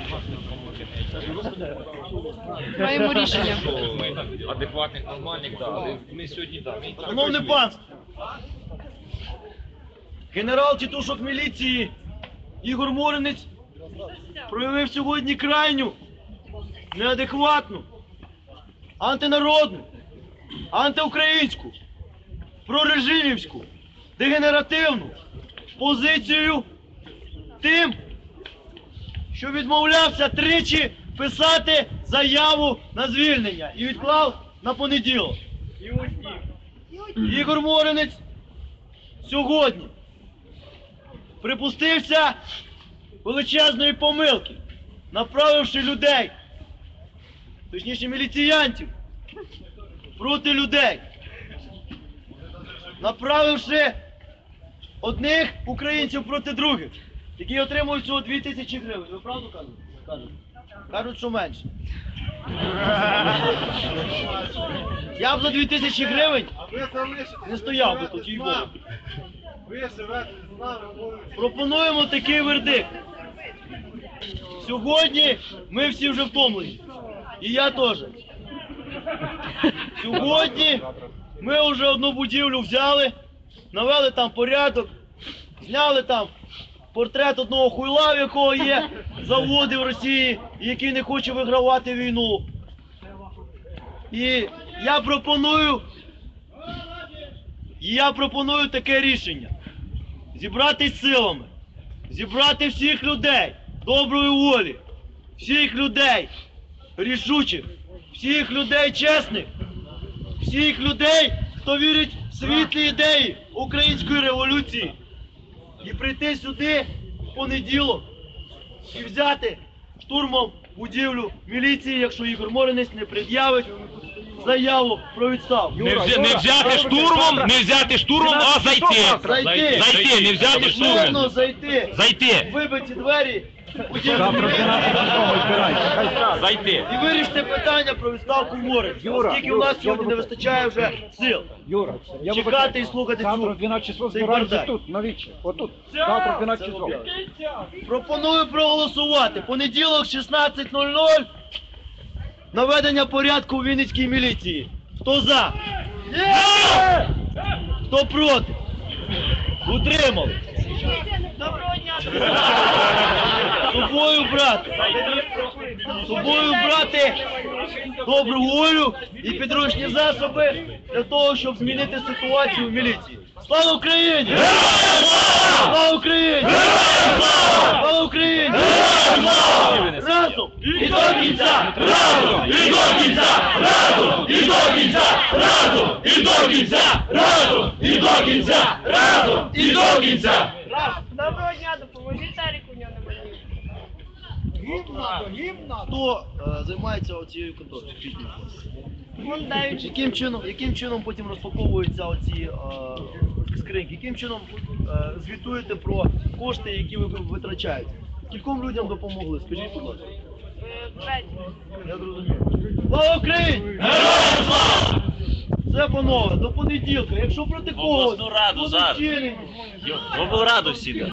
Маємо рішення. Адекватних, нормальних, так. Ми сьогодні, так. Шановне панство, генерал тітушок міліції Ігор Моринець проявив сьогодні крайню, неадекватну, антинародну, антиукраїнську, прорежимівську, дегенеративну позицію тим, що відмовлявся тричі писати заяву на звільнення і відклав на понеділок. Ігор Моринець сьогодні припустився величезної помилки, направивши людей, точніше міліціянтів, проти людей, направивши одних українців проти других, які отримують всього 2000 гривень. Ви правду кажете? Кажуть, що менше. Я б за 2000 гривень не стояв би тут, їй-богу. Пропонуємо такий вердикт. Сьогодні ми всі вже втомлені. І я теж. Сьогодні ми вже одну будівлю взяли, навели там порядок, зняли там портрет одного хуйла, в якого є заводи в Росії, який не хоче вигравати війну. І я пропоную таке рішення. Зібратись силами, зібрати всіх людей доброї волі, всіх людей рішучих, всіх людей чесних, всіх людей, хто вірить в світлі ідеї української революції. І прийти сюди в понеділок і взяти штурмом будівлю міліції, якщо Ігор Моринець не пред'явить заяву про відставку. Не взяти штурмом, а зайти. Зайти, не взяти штурмом. Зайти. Вибиті двері. Зайти. І вирішити питання про відставку Моринця. Оскільки у нас сьогодні не вистачає вже сил. Чекати і слухати цей бардак. тут, навіщо? Отут. Завтра в 12 часов. Пропоную проголосувати. Понеділок 16:00. Наведення порядку у Вінницькій міліції. Хто за? Хто проти? Утримали. З собою брати добру волю і підручні засоби для того, щоб змінити ситуацію в міліції. Слава Україні! Слава Україні! Слава Україні! Разом і до кінця! Разом і до кінця! Разом і до кінця! Разом і до кінця! Разом і до кінця! Разом і до кінця! Доброго дня, допоможіть Таріку, у нього немає. Хто займається цією конторою? Яким чином потім розпаковуються оці скриньки? Яким чином звітуєте про кошти, які ви витрачаєте? Кільком людям допомогли? Скажіть, будь ласка. Я зрозумів. Слава Україні! Героям слава! Це, панове, до понеділка. Якщо проти кого? Обласну раду зараз. В облраду всі.